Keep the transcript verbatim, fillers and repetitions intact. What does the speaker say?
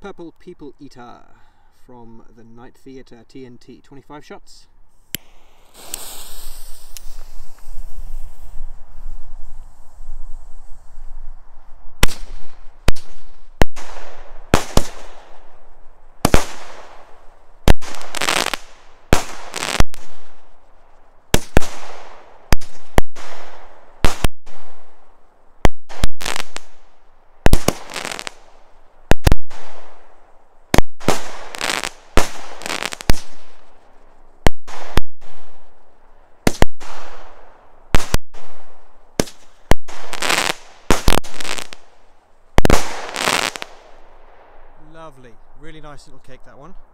Purple People Eater from the Night Theatre T N T. twenty-five shots. Lovely, really nice little cake, that one.